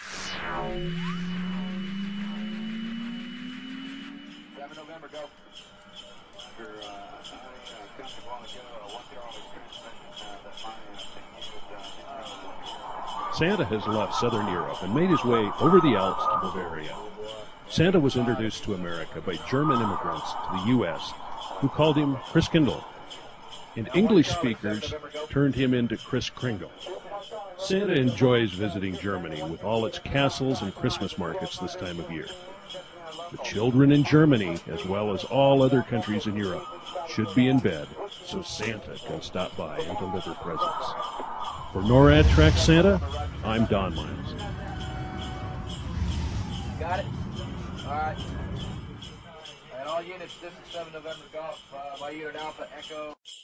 November, go. Santa has left southern Europe and made his way over the Alps to Bavaria. Santa was introduced to America by German immigrants to the U.S. who called him Christkindl, and English speakers turned him into Kris Kringle. Santa enjoys visiting Germany with all its castles and Christmas markets this time of year. The children in Germany, as well as all other countries in Europe, should be in bed so Santa can stop by and deliver presents. For Norad Track Santa, I'm Don Miles. Got it? All right. And all units, this is 7 November Golf, by unit Alpha Echo.